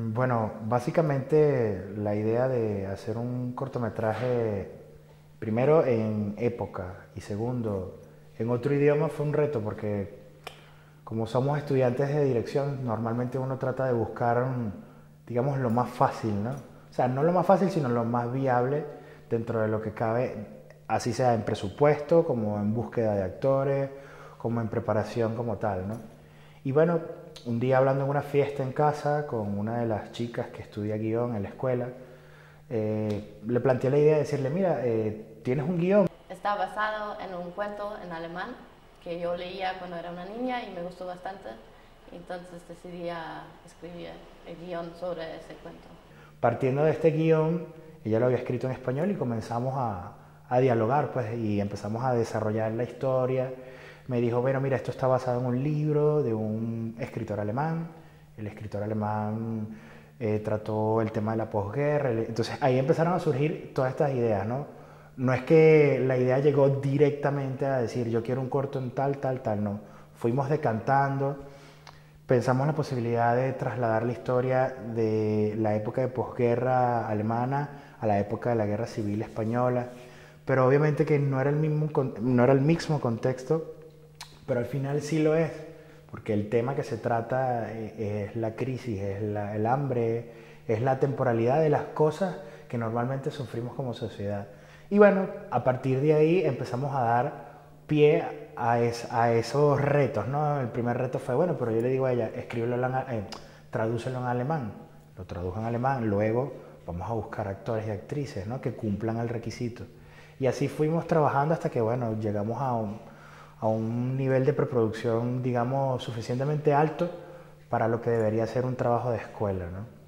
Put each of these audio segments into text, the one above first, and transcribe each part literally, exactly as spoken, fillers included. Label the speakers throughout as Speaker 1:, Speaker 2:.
Speaker 1: Bueno, básicamente la idea de hacer un cortometraje, primero en época y segundo en otro idioma fue un reto porque como somos estudiantes de dirección, normalmente uno trata de buscar, mm, digamos, lo más fácil, ¿no? O sea, no lo más fácil, sino lo más viable dentro de lo que cabe, así sea en presupuesto, como en búsqueda de actores, como en preparación como tal, ¿no? Y bueno, un día hablando en una fiesta en casa con una de las chicas que estudia guión en la escuela, eh, le planteé la idea de decirle, mira, eh, ¿tienes un guión?
Speaker 2: Está basado en un cuento en alemán que yo leía cuando era una niña y me gustó bastante. Entonces decidí a escribir el guión sobre ese cuento.
Speaker 1: Partiendo de este guión, ella lo había escrito en español y comenzamos a, a dialogar, pues, y empezamos a desarrollar la historia. Me dijo, bueno, mira, esto está basado en un libro de un escritor alemán. El escritor alemán eh, trató el tema de la posguerra. Entonces ahí empezaron a surgir todas estas ideas, ¿no? No es que la idea llegó directamente a decir, yo quiero un corto en tal, tal, tal, no. Fuimos decantando. Pensamos en la posibilidad de trasladar la historia de la época de posguerra alemana a la época de la guerra civil española, pero obviamente que no era el mismo, no era el mismo contexto, pero al final sí lo es, porque el tema que se trata es la crisis, es la, el hambre, es la temporalidad de las cosas que normalmente sufrimos como sociedad. Y bueno, a partir de ahí empezamos a dar pie a, es, a esos retos, ¿no? El primer reto fue, bueno, pero yo le digo a ella, escríbelo en, eh, tradúcelo en alemán. Lo tradujo en alemán, luego vamos a buscar actores y actrices, ¿no? Que cumplan el requisito. Y así fuimos trabajando hasta que, bueno, llegamos a un, a un nivel de preproducción, digamos, suficientemente alto para lo que debería ser un trabajo de escuela, ¿no?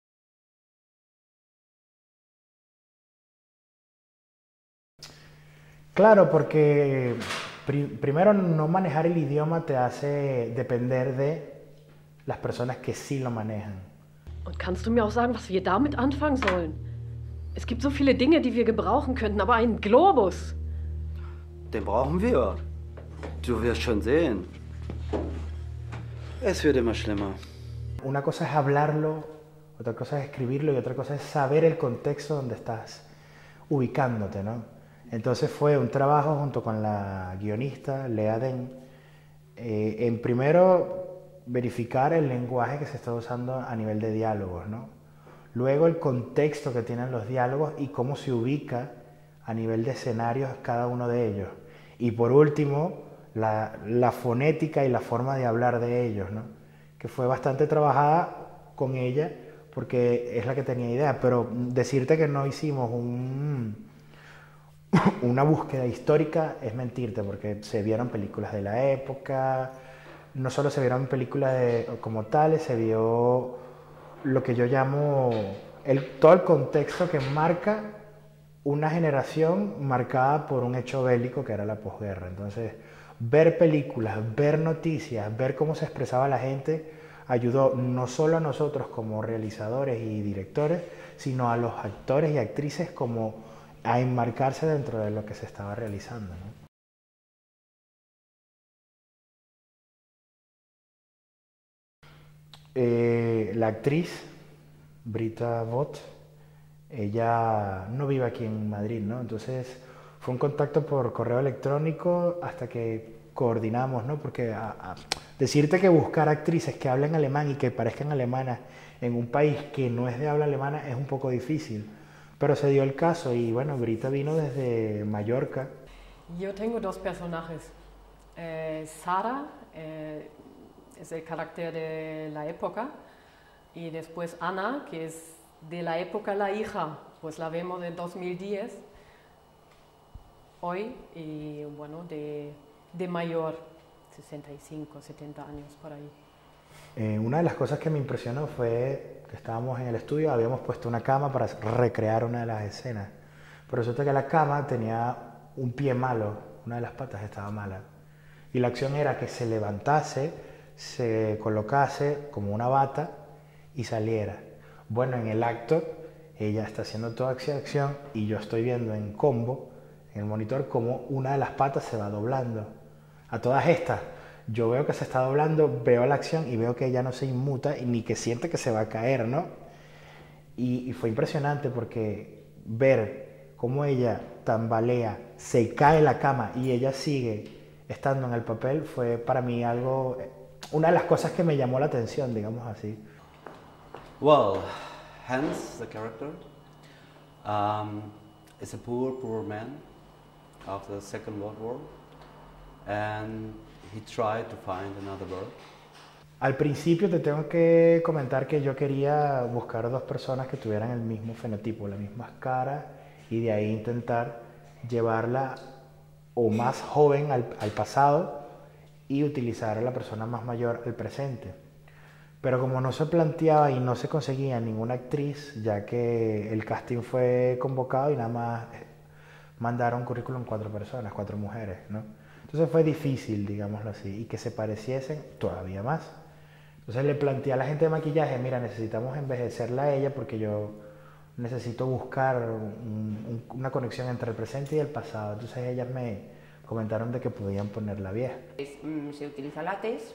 Speaker 1: Claro, porque pri primero no manejar el idioma te hace depender de las personas que sí lo manejan.
Speaker 3: Und kannst du mir auch sagen, was wir damit anfangen sollen? Es gibt so viele Dinge, die wir gebrauchen könnten, aber einen Globus.
Speaker 4: Den brauchen wir. Du wirst schon sehen. Es wird immer schlimmer.
Speaker 1: Una cosa es hablarlo, otra cosa es escribirlo y otra cosa es saber el contexto donde estás ubicándote, ¿no? Entonces fue un trabajo junto con la guionista Lea Den, eh, en primero verificar el lenguaje que se está usando a nivel de diálogos, ¿no? Luego el contexto que tienen los diálogos y cómo se ubica a nivel de escenarios cada uno de ellos. Y por último, la, la fonética y la forma de hablar de ellos, ¿no? Que fue bastante trabajada con ella porque es la que tenía idea, pero decirte que no hicimos un, una búsqueda histórica es mentirte, porque se vieron películas de la época, no solo se vieron películas de, como tales, se vio lo que yo llamo el, todo el contexto que marca una generación marcada por un hecho bélico que era la posguerra. Entonces, ver películas, ver noticias, ver cómo se expresaba la gente, ayudó no solo a nosotros como realizadores y directores, sino a los actores y actrices como a enmarcarse dentro de lo que se estaba realizando, ¿no? Eh, la actriz Brita Bott, ella no vive aquí en Madrid, ¿no? Entonces fue un contacto por correo electrónico hasta que coordinamos, ¿no? Porque a, a decirte que buscar actrices que hablen alemán y que parezcan alemanas en un país que no es de habla alemana es un poco difícil. Pero se dio el caso y bueno, Brita vino desde Mallorca.
Speaker 3: Yo tengo dos personajes. Eh, Sara eh, es el carácter de la época y después Ana, que es de la época la hija, pues la vemos en dos mil diez, hoy, y bueno, de, de mayor, sesenta y cinco, setenta años por ahí.
Speaker 1: Eh, una de las cosas que me impresionó fue que estábamos en el estudio, habíamos puesto una cama para recrear una de las escenas, pero resulta que la cama tenía un pie malo, una de las patas estaba mala, y la acción era que se levantase, se colocase como una bata y saliera. Bueno, en el acto ella está haciendo toda acción y yo estoy viendo en combo, en el monitor, cómo una de las patas se va doblando. A todas estas, yo veo que se está doblando, veo la acción y veo que ella no se inmuta y ni que siente que se va a caer, ¿no? Y, y fue impresionante porque ver cómo ella tambalea, se cae la cama y ella sigue estando en el papel fue para mí algo, una de las cosas que me llamó la atención, digamos así.
Speaker 5: Well, Hans, the character, um, is a poor, poor man after the Second World War, and he tried to find another bird.
Speaker 1: Al principio te tengo que comentar que yo quería buscar dos personas que tuvieran el mismo fenotipo, las mismas caras, y de ahí intentar llevarla o más joven al, al pasado y utilizar a la persona más mayor al presente. Pero como no se planteaba y no se conseguía ninguna actriz, ya que el casting fue convocado y nada más mandaron currículum cuatro personas, cuatro mujeres, ¿no? Entonces fue difícil, digámoslo así, y que se pareciesen todavía más. Entonces le planteé a la gente de maquillaje, mira, necesitamos envejecerla a ella porque yo necesito buscar un, un, una conexión entre el presente y el pasado. Entonces ellas me comentaron de que podían ponerla vieja.
Speaker 6: Es, mm, se utiliza látex,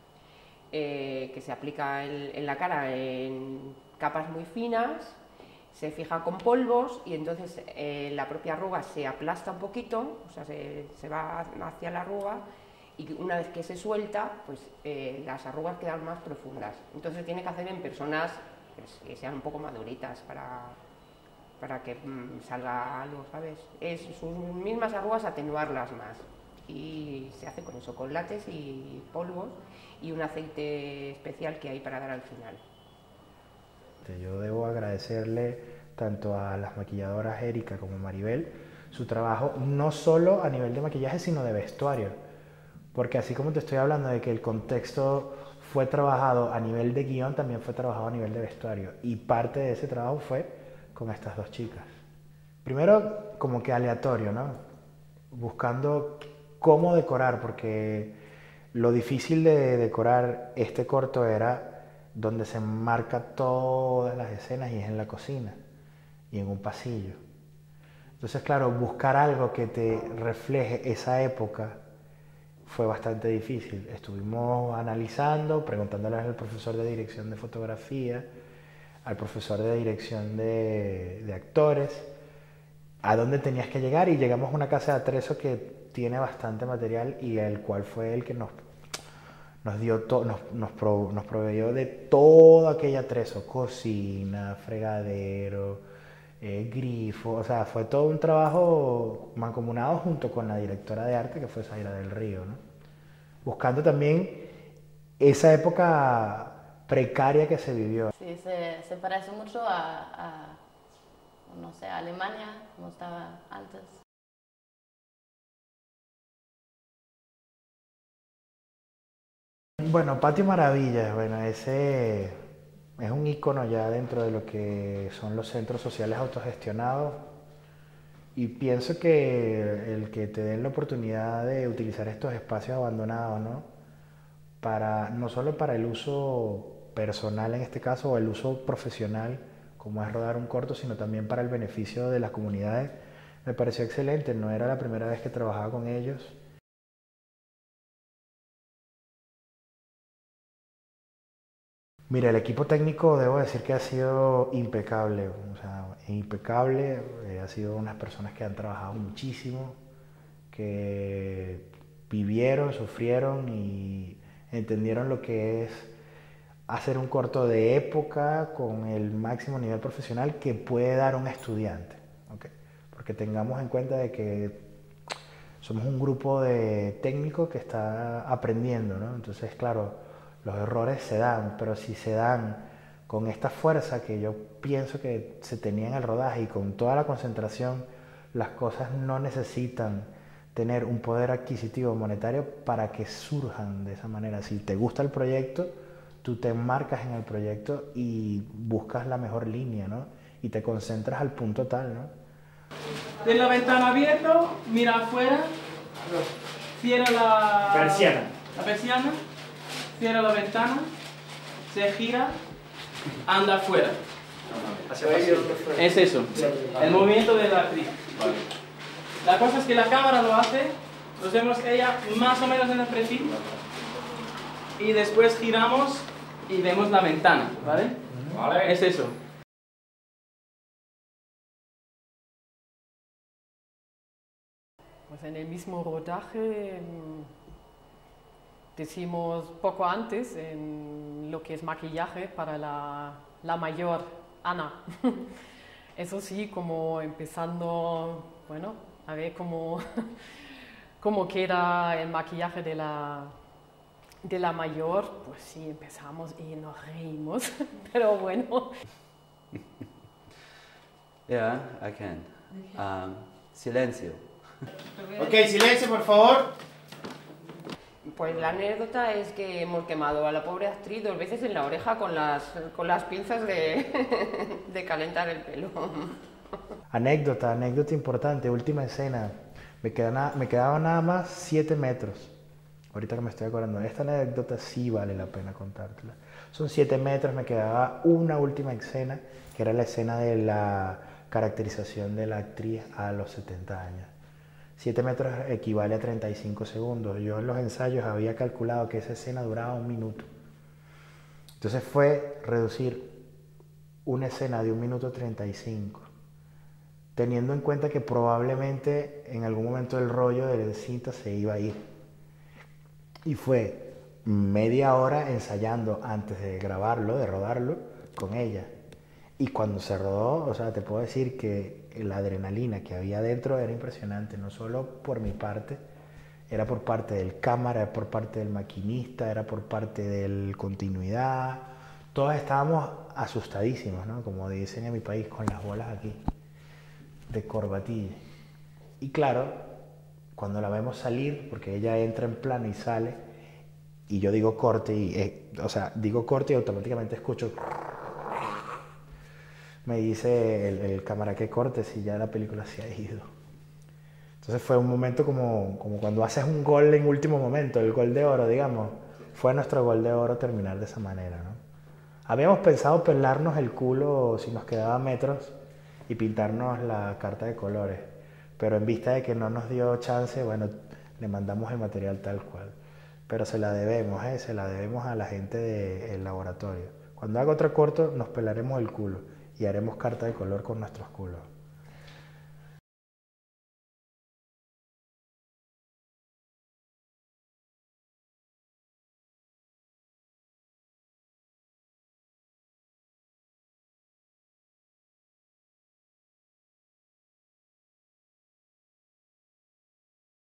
Speaker 6: eh, que se aplica en, en la cara en capas muy finas, se fija con polvos y entonces eh, la propia arruga se aplasta un poquito, o sea, se, se va hacia la arruga, y una vez que se suelta, pues eh, las arrugas quedan más profundas. Entonces tiene que hacer en personas pues, que sean un poco maduritas para, para que mmm, salga algo, ¿sabes? Es sus mismas arrugas atenuarlas más. Y se hace con eso, con látex y polvos y un aceite especial que hay para dar al final.
Speaker 1: Yo debo agradecerle tanto a las maquilladoras Erika como Maribel su trabajo, no solo a nivel de maquillaje, sino de vestuario. Porque así como te estoy hablando de que el contexto fue trabajado a nivel de guión, también fue trabajado a nivel de vestuario. Y parte de ese trabajo fue con estas dos chicas. Primero, como que aleatorio, ¿no? Buscando cómo decorar, porque lo difícil de decorar este corto era donde se marca todas las escenas y es en la cocina y en un pasillo. Entonces, claro, buscar algo que te refleje esa época fue bastante difícil. Estuvimos analizando, preguntándoles al profesor de dirección de fotografía, al profesor de dirección de, de actores, a dónde tenías que llegar, y llegamos a una casa de atrezo que tiene bastante material y el cual fue el que nos, nos, dio to, nos, nos, pro, nos proveyó de todo aquel atrezo, cocina, fregadero, eh, grifo, o sea, fue todo un trabajo mancomunado junto con la directora de arte que fue Zaira del Río, ¿no? Buscando también esa época precaria que se vivió.
Speaker 2: Sí, se, se parece mucho a, a, no sé, a Alemania, como estaba antes.
Speaker 1: Bueno, Patio Maravillas, bueno, ese es un icono ya dentro de lo que son los centros sociales autogestionados, y pienso que el que te den la oportunidad de utilizar estos espacios abandonados, ¿no? Para, no solo para el uso personal en este caso, o el uso profesional, como es rodar un corto, sino también para el beneficio de las comunidades, me pareció excelente. No era la primera vez que trabajaba con ellos. Mira, el equipo técnico debo decir que ha sido impecable, o sea, impecable, eh, ha sido unas personas que han trabajado muchísimo, que vivieron, sufrieron y entendieron lo que es hacer un corto de época con el máximo nivel profesional que puede dar un estudiante, ¿okay? Porque tengamos en cuenta de que somos un grupo de técnicos que está aprendiendo, ¿no? Entonces, claro, los errores se dan, pero si se dan con esta fuerza que yo pienso que se tenía en el rodaje y con toda la concentración, las cosas no necesitan tener un poder adquisitivo monetario para que surjan de esa manera. Si te gusta el proyecto, tú te enmarcas en el proyecto y buscas la mejor línea, ¿no? Y te concentras al punto tal, ¿no?
Speaker 7: De la ventana abierta, mira afuera, cierra la
Speaker 1: persiana.
Speaker 7: La persiana. Cierra la ventana, se gira, anda afuera. Es eso, el movimiento de la actriz. La cosa es que la cámara lo hace, nos vemos ella más o menos en el perfil, y después giramos y vemos la ventana, ¿vale?
Speaker 8: Vale.
Speaker 7: Es eso.
Speaker 3: Pues en el mismo rodaje mm, decimos poco antes en lo que es maquillaje para la, la mayor, Ana. Eso sí, como empezando, bueno, a ver cómo, cómo queda el maquillaje de la, de la mayor, pues sí, empezamos y nos reímos, pero bueno.
Speaker 5: Yeah, I can. Um, silencio.
Speaker 8: Ok, silencio, por favor.
Speaker 6: Pues la anécdota es que hemos quemado a la pobre actriz dos veces en la oreja con las, con las pinzas de, de calentar el pelo.
Speaker 1: Anécdota, anécdota importante, última escena. Me, queda na- me quedaban nada más siete metros. Ahorita que me estoy acordando, esta anécdota sí vale la pena contártela. Son siete metros, me quedaba una última escena, que era la escena de la caracterización de la actriz a los setenta años. siete metros equivale a treinta y cinco segundos. Yo en los ensayos había calculado que esa escena duraba un minuto. Entonces fue reducir una escena de un minuto treinta y cinco, teniendo en cuenta que probablemente en algún momento el rollo de la cinta se iba a ir. Y fue media hora ensayando antes de grabarlo, de rodarlo, con ella. Y cuando se rodó, o sea, te puedo decir que la adrenalina que había dentro era impresionante, no solo por mi parte, era por parte del cámara, era por parte del maquinista, era por parte del continuidad. Todos estábamos asustadísimos, ¿no? Como dicen en mi país, con las bolas aquí, de corbatilla. Y claro, cuando la vemos salir, porque ella entra en plano y sale, y yo digo corte, y, eh, o sea, digo corte y automáticamente escucho... Me dice el, el cámara que corte si ya la película se ha ido. Entonces fue un momento como, como cuando haces un gol en último momento, el gol de oro, digamos. Fue nuestro gol de oro terminar de esa manera, ¿no? Habíamos pensado pelarnos el culo si nos quedaba metros y pintarnos la carta de colores, pero en vista de que no nos dio chance, bueno, le mandamos el material tal cual. Pero se la debemos, ¿eh? Se la debemos a la gente del laboratorio. Cuando haga otro corto nos pelaremos el culo y haremos carta de color con nuestros culos.